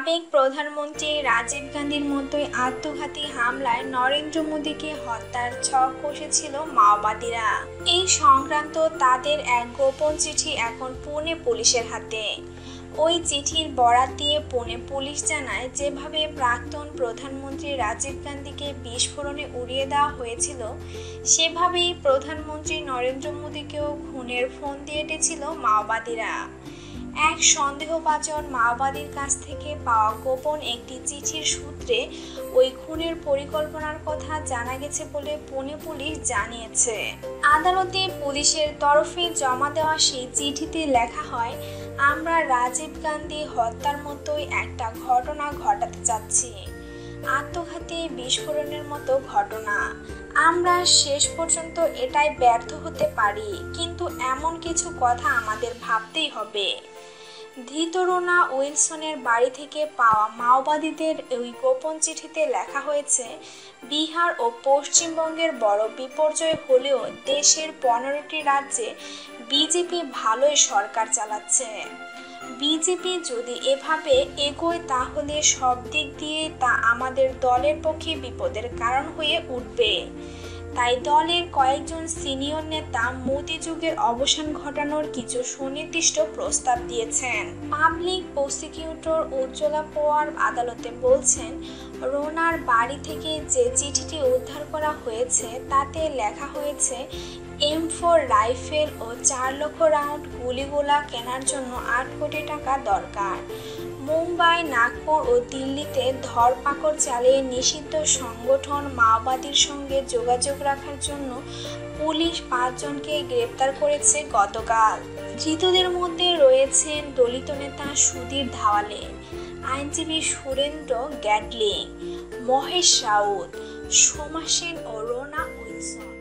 সাবেক প্রধানমন্ত্রী রাজীব গান্ধীর মতোই আত্মঘাতী হামলায় নরেন্দ্র মোদীকে হত্যার ছক কষেছিল মাওবাদীরা। এই সংক্রান্ত তাদের এক গোপন চিঠি এখন পুনে পুলিশের হাতে। ওই চিঠির বরাত দিয়ে পুনে পুলিশ জানায়, যেভাবে প্রাক্তন প্রধানমন্ত্রী রাজীব গান্ধীকে বিস্ফোরণে উড়িয়ে দেওয়া হয়েছিল, সেভাবেই প্রধানমন্ত্রী নরেন্দ্র মোদীকেও খুনের ফোন দিয়ে এঁটেছিল মাওবাদীরা। এক সন্দেহভাজন মাওবাদীর কাছ থেকে পাওয়া গোপন একটি চিঠির সূত্রে ওই খুনের পরিকল্পনার কথা জানা গেছে বলে পুনে পুলিশ জানিয়েছে। আদালতে পুলিশের তরফে জমা দেওয়া সেই চিঠিতে লেখা হয়, আমরা রাজীব গান্ধী হত্যার মতোই একটা ঘটনা ঘটাতে চাচ্ছি, আত্মঘাতী বিস্ফোরণের মতো ঘটনা। আমরা শেষ পর্যন্ত এটাই ব্যর্থ হতে পারি, কিন্তু এমন কিছু কথা আমাদের ভাবতেই হবে। ধৃত রোনা উইলসনের বাড়ি থেকে পাওয়া মাওবাদীদের ওই গোপন চিঠিতে লেখা হয়েছে, বিহার ও পশ্চিমবঙ্গের বড় বিপর্যয় হলেও দেশের 15টি রাজ্যে বিজেপি ভালোই সরকার চালাচ্ছে। বিজেপি যদি এভাবে এগোয় তাহলে সব দিক দিয়ে তা আমাদের দলের পক্ষে বিপদের কারণ হয়ে উঠবে। তাই দলের কয়েকজন সিনিয়র নেতা মোদি যুগের অবসান ঘটানোর কিছু সুনির্দিষ্ট প্রস্তাব দিয়েছেন। পাবলিক প্রসিকিউটর উজ্জ্বলা পাওয়ার আদালতে বলছেন, রোনার বাড়ি থেকে যে চিঠিটি উদ্ধার করা হয়েছে তাতে লেখা হয়েছে, M4 রাইফেল ও 4 লক্ষ রাউন্ড গুলিগোলা কেনার জন্য 8 কোটি টাকা দরকার। মুম্বাই, নাগপুর ও দিল্লিতে ধরপাকড় চালিয়ে নিষিদ্ধ সংগঠন মাওবাদীর সঙ্গে যোগাযোগ রাখার জন্য পুলিশ 5 জনকে গ্রেপ্তার করেছে গতকাল। ধৃতদের মধ্যে রয়েছেন দলিত নেতা সুধীর ধাওয়ালে, আইনজীবী সুরেন্দ্র গ্যাডলিং, মহেশ রাউত, সোমা সেন ও রোনা উইলসন।